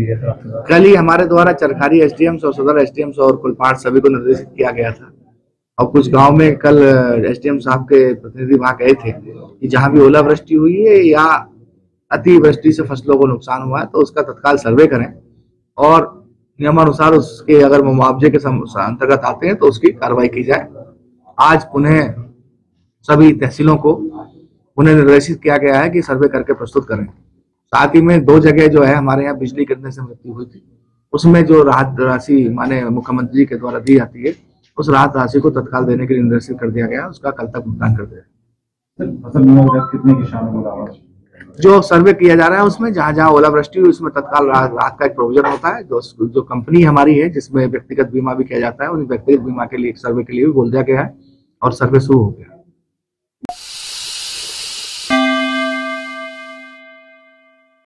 कल ही हमारे द्वारा चरखारी एसडीएम्स और सदर एसडीएम्स और कुलपाट सभी को निर्देशित किया गया था, और कुछ गांव में कल एसडीएम साहब के प्रतिनिधि वहां गए थे कि जहां भी ओलावृष्टि हुई है या अतिवृष्टि से फसलों को नुकसान हुआ है तो उसका तत्काल सर्वे करें और नियमानुसार उसके अगर मुआवजे के अंतर्गत आते हैं तो उसकी कार्रवाई की जाए। आज पुनः सभी तहसीलों को पुनः निर्देशित किया गया है कि सर्वे करके प्रस्तुत करें। साथ ही में 2 जगह जो है हमारे यहाँ बिजली गिरने से मृत्यु हुई थी, उसमें जो राहत राशि माने मुख्यमंत्री जी के द्वारा दी जाती है उस राहत राशि को तत्काल देने के लिए निर्देशित कर दिया गया, उसका कल तक भुगतान कर दिया। फसल बीमा कितने किसानों को जो सर्वे किया जा रहा है उसमें जहां जहां ओलावृष्टि हुई उसमें तत्काल राहत का एक प्रोविजन होता है। जो कंपनी हमारी है जिसमें व्यक्तिगत बीमा भी किया जाता है, उन व्यक्तिगत बीमा के लिए सर्वे के लिए भी बोल दिया गया है और सर्वे शुरू हो गया।